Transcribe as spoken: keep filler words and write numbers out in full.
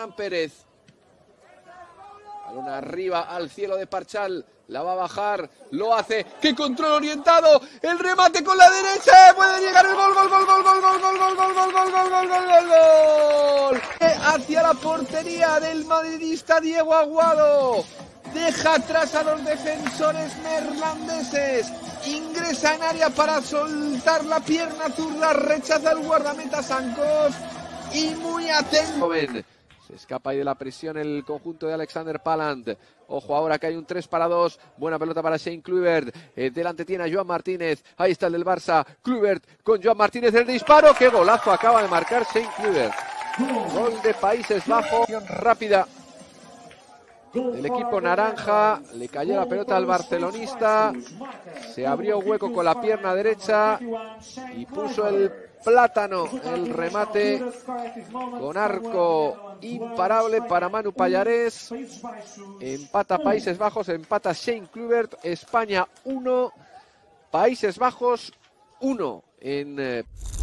Pérez. Balón arriba al cielo de Parchal. La va a bajar, lo hace. ¡Qué control orientado! El remate con la derecha. Puede llegar el gol, gol, gol, gol, gol, gol, gol, gol, gol, gol, gol, gol, gol, gol, gol, gol. Hacia la portería del madridista Diego Aguado. Deja atrás a los defensores neerlandeses. Ingresa en área para soltar la pierna zurda. Rechaza el guardameta Sankov. Y muy atento. Se escapa ahí de la presión el conjunto de Alexander Palant. Ojo ahora que hay un tres para dos. Buena pelota para Shane Kluivert. Eh, delante tiene a Joan Martínez. Ahí está el del Barça. Kluivert con Joan Martínez. El disparo. ¡Qué golazo acaba de marcar Shane Kluivert! Gol de Países Bajos. Rápida del equipo naranja. Le cayó la pelota al barcelonista. Se abrió hueco con la pierna derecha. Y puso el plátano, el remate con arco imparable para Manu Pallarés. Empata Países Bajos, empata Shane Kluivert. España uno, Países Bajos uno en...